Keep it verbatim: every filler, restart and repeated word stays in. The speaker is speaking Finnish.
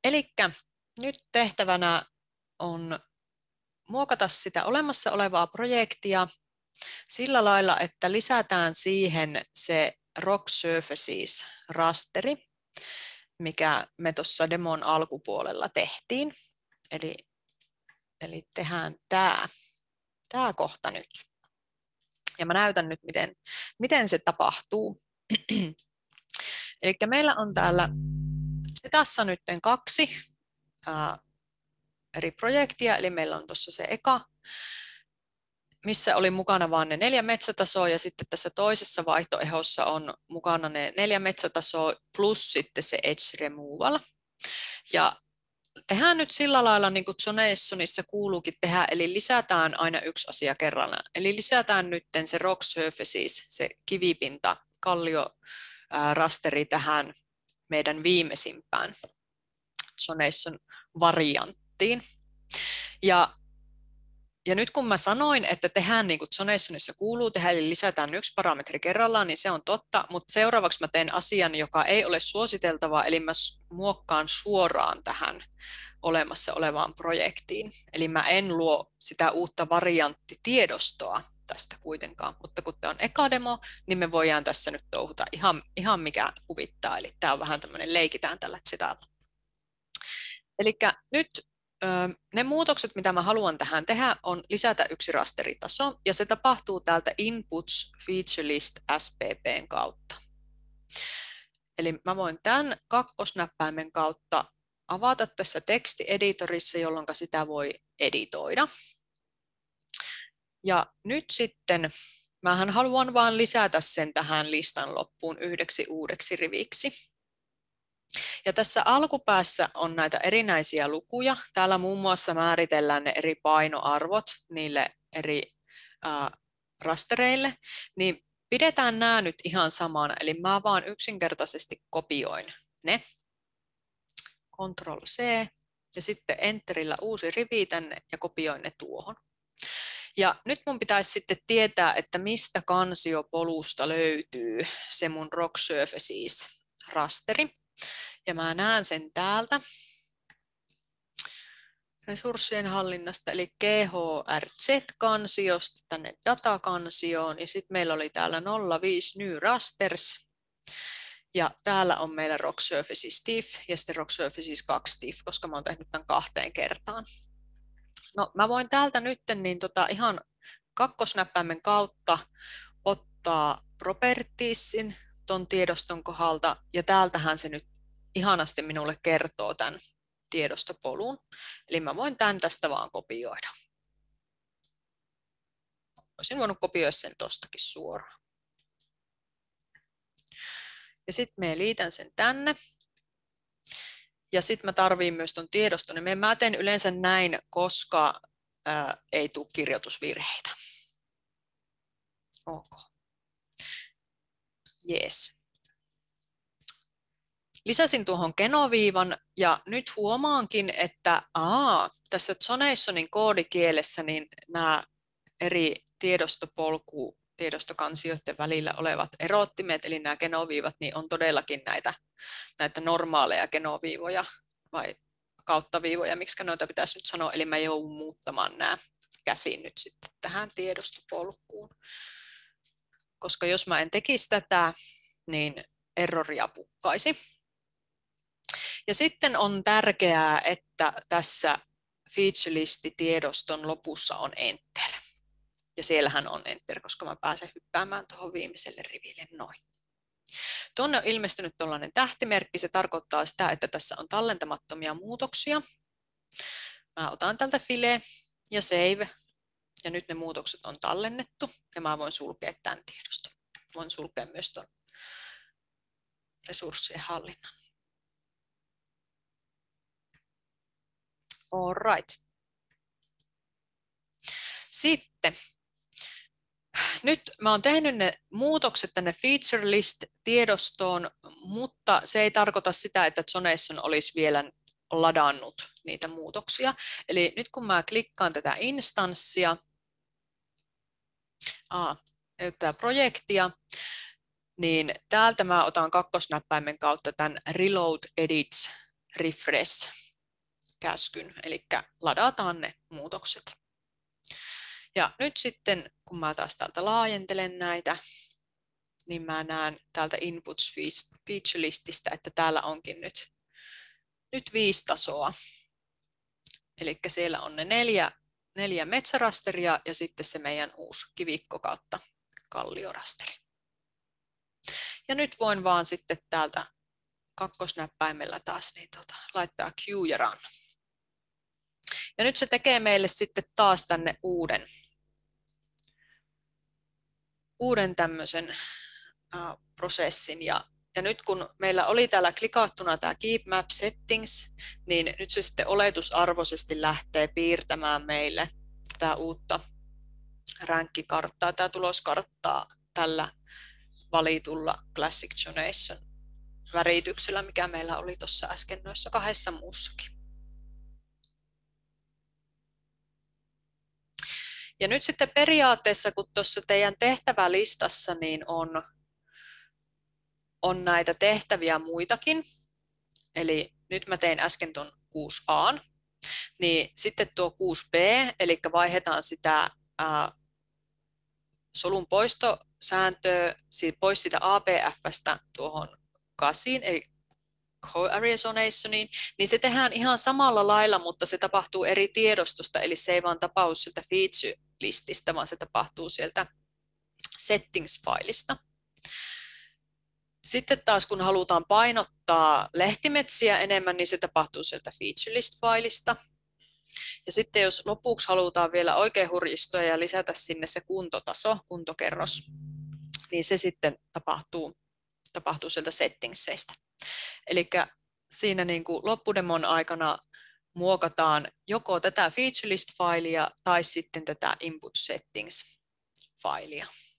Elikkä nyt tehtävänä on muokata sitä olemassa olevaa projektia sillä lailla, että lisätään siihen se Rock Surfaces rasteri, mikä me tuossa demon alkupuolella tehtiin. Eli, eli tehdään tämä, tämä kohta nyt. Ja mä näytän nyt, miten, miten se tapahtuu. Eli meillä on täällä tässä nyt kaksi ää, eri projektia, eli meillä on tuossa se eka, missä oli mukana vain ne neljä metsätasoa, ja sitten tässä toisessa vaihtoehdossa on mukana ne neljä metsätasoa plus sitten se edge removal. Ja tehdään nyt sillä lailla, niin kuin Zonationsissa kuuluukin tehdä, eli lisätään aina yksi asia kerrallaan. Eli lisätään nyt se rock surfaces, se kivipinta, kallio, ää, rasteri tähän meidän viimeisimpään Zonation varianttiin. Ja Ja nyt kun mä sanoin, että tehdään niin kuin Zonationissa kuuluu tehdä, eli lisätään yksi parametri kerrallaan, niin se on totta, mutta seuraavaksi mä teen asian, joka ei ole suositeltavaa, eli mä muokkaan suoraan tähän olemassa olevaan projektiin. Eli mä en luo sitä uutta varianttitiedostoa tästä kuitenkaan, mutta kun tämä on eka demo, niin me voidaan tässä nyt touhuta ihan, ihan mikä huvittaa, eli tämä on vähän tämmöinen leikitään tällä zetalla. Eli nyt ne muutokset, mitä mä haluan tähän tehdä, on lisätä yksi rasteritaso, ja se tapahtuu täältä Inputs Feature List S P P:n kautta. Eli mä voin tämän kakkosnäppäimen kautta avata tässä tekstieditorissa, jolloin sitä voi editoida. Ja nyt sitten mähän haluan vaan lisätä sen tähän listan loppuun yhdeksi uudeksi riviksi. Ja tässä alkupäässä on näitä erinäisiä lukuja. Täällä muun muassa määritellään ne eri painoarvot niille eri ää, rastereille. Niin pidetään nämä nyt ihan samana. Eli mä vaan yksinkertaisesti kopioin ne. Ctrl C ja sitten Enterillä uusi rivi tänne ja kopioin ne tuohon. Ja nyt mun pitäisi sitten tietää, että mistä kansiopolusta löytyy se mun Rock Surfaces rasteri. Ja mä näen sen täältä resurssien hallinnasta, eli G H R Z-kansiosta tänne datakansioon. Ja sitten meillä oli täällä nolla viisi New Rasters. Ja täällä on meillä Rock Surfaces T I F ja sitten Rock Surfaces kaksi T I F, koska mä oon tehnyt tämän kahteen kertaan. No mä voin täältä nyt niin tota ihan kakkosnäppäimen kautta ottaa Propertiesin ton tiedoston kohdalta, ja täältähän se nyt ihanasti minulle kertoo tämän tiedostopolun. Eli mä voin tämän tästä vaan kopioida. Olisin voinut kopioida sen tostakin suoraan. Ja sitten mä liitän sen tänne. Ja sitten mä tarviin myös ton tiedoston. Ja mä teen yleensä näin, koska ää, ei tule kirjoitusvirheitä. Ok. Jees. Lisäsin tuohon kenoviivan ja nyt huomaankin, että aa, tässä Zonationin koodikielessä niin nämä eri tiedostopolku, tiedostokansioiden välillä olevat erottimet, eli nämä kenoviivat, niin on todellakin näitä, näitä normaaleja kenoviivoja vai kauttaviivoja, miksi noita pitäisi nyt sanoa, eli mä joudun muuttamaan nämä käsin nyt sitten tähän tiedostopolkuun. Koska jos mä en tekisi tätä, niin erroria pukkaisi. Ja sitten on tärkeää, että tässä feature list-tiedoston lopussa on enter. Ja siellähän on enter, koska mä pääsen hyppäämään tuohon viimeiselle riville noin. Tuonne on ilmestynyt tuollainen tähtimerkki. Se tarkoittaa sitä, että tässä on tallentamattomia muutoksia. Mä otan tältä file ja save. Ja nyt ne muutokset on tallennettu. Ja mä voin sulkea tämän tiedoston. Voin sulkea myös tuon resurssien hallinnan. All right. Sitten, nyt mä oon tehnyt ne muutokset tänne feature list-tiedostoon, mutta se ei tarkoita sitä, että Zonation olisi vielä ladannut niitä muutoksia. Eli nyt kun mä klikkaan tätä instanssia, ah, tätä projektia, niin täältä mä otan kakkosnäppäimen kautta tämän Reload Edits refresh-käskyn, eli ladataan ne muutokset. Ja nyt sitten, kun mä taas täältä laajentelen näitä, niin mä näen täältä Inputs Feature Lististä, että täällä onkin nyt, nyt viisi tasoa. Eli siellä on ne neljä, neljä metsärasteria ja sitten se meidän uusi kivikko kautta kalliorasteri. Ja nyt voin vaan sitten täältä kakkosnäppäimellä taas niin tota, laittaa Q ja Run. Ja nyt se tekee meille sitten taas tänne uuden, uuden tämmöisen uh, prosessin. Ja, ja nyt kun meillä oli täällä klikattuna tämä Keep Map Settings, niin nyt se sitten oletusarvoisesti lähtee piirtämään meille tätä uutta ränkkikarttaa, tämä tuloskarttaa tällä valitulla Classic Jonation värityksellä, mikä meillä oli tuossa äsken noissa kahdessa muussakin. Ja nyt sitten periaatteessa, kun tuossa teidän tehtävälistassa niin on, on näitä tehtäviä muitakin, eli nyt mä tein äsken tuon kuusi A, niin sitten tuo kuusi B, eli vaihdetaan sitä ää, solun poistosääntöä pois sitä A B F:stä tuohon kasiin, eli Co-Area Zonationiin, niin se tehdään ihan samalla lailla, mutta se tapahtuu eri tiedostosta, eli se ei vaan tapahdu sieltä feature-lististä, vaan se tapahtuu sieltä settings-failista. Sitten taas kun halutaan painottaa lehtimetsiä enemmän, niin se tapahtuu sieltä feature list-failista. Ja sitten jos lopuksi halutaan vielä oikein hurjistua ja lisätä sinne se kuntotaso, kuntokerros, niin se sitten tapahtuu, tapahtuu sieltä settingsseistä. Eli siinä niin kuin loppudemon aikana muokataan joko tätä feature list-failia tai sitten tätä input settings-failia.